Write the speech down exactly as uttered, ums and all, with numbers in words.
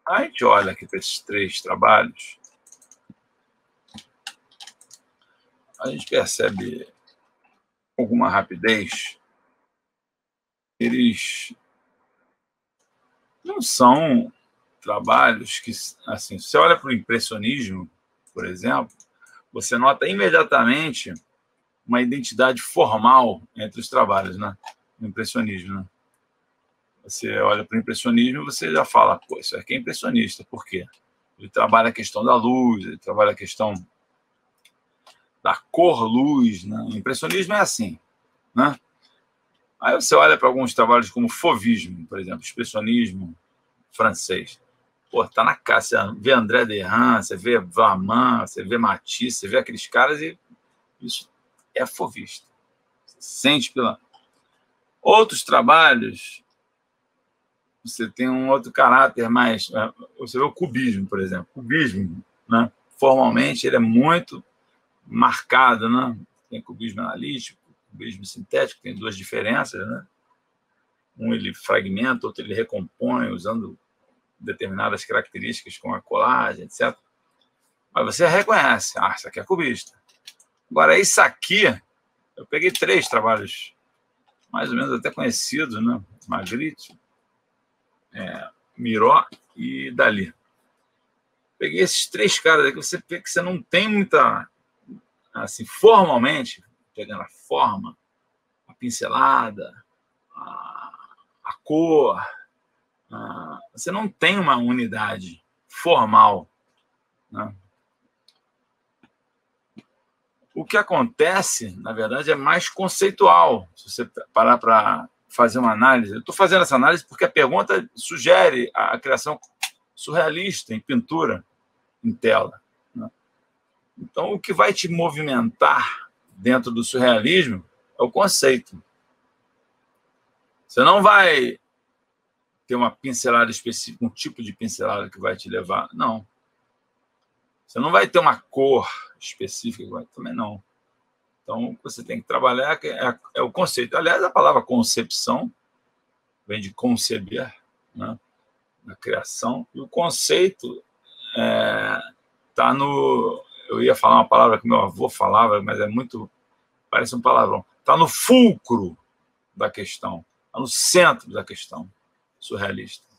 A gente olha aqui para esses três trabalhos, a gente percebe com alguma rapidez, eles não são trabalhos que, assim, se você olha para o impressionismo, por exemplo, você nota imediatamente uma identidade formal entre os trabalhos, né? No impressionismo, né? Você olha para o impressionismo e você já fala, pô, isso aqui é impressionista. Por quê? Ele trabalha a questão da luz, ele trabalha a questão da cor-luz, né? O impressionismo é assim, né? Aí você olha para alguns trabalhos como Fauvismo, por exemplo, expressionismo francês. Pô, tá na cara, você vê André Derain, você vê Varman, você vê Matisse, você vê aqueles caras e isso é fauvista. Você sente pela... Outros trabalhos, você tem um outro caráter mais... Você vê o cubismo, por exemplo. O cubismo, né? Formalmente, ele é muito marcado, né? Tem cubismo analítico, cubismo sintético, tem duas diferenças, né? Um ele fragmenta, outro ele recompõe, usando determinadas características como a colagem, etcétera. Mas você reconhece, ah, isso aqui é cubista. Agora, isso aqui, eu peguei três trabalhos mais ou menos até conhecidos, né? Magritte, é, Miró e Dalí. Peguei esses três caras aqui, você vê que você não tem muita, assim, formalmente, pegando a forma, a pincelada, a, a cor, a, você não tem uma unidade formal, né? O que acontece, na verdade, é mais conceitual. Se você parar para fazer uma análise, eu estou fazendo essa análise porque a pergunta sugere a criação surrealista em pintura, em tela, né? Então, o que vai te movimentar dentro do surrealismo é o conceito. Você não vai ter uma pincelada específica, um tipo de pincelada que vai te levar. Não. Você não vai ter uma cor específica, também não. Então, o que você tem que trabalhar é, é o conceito. Aliás, a palavra concepção vem de conceber, né? Na criação. E o conceito está é, no... Eu ia falar uma palavra que meu avô falava, mas é muito... Parece um palavrão. Está no fulcro da questão. Está no centro da questão surrealista.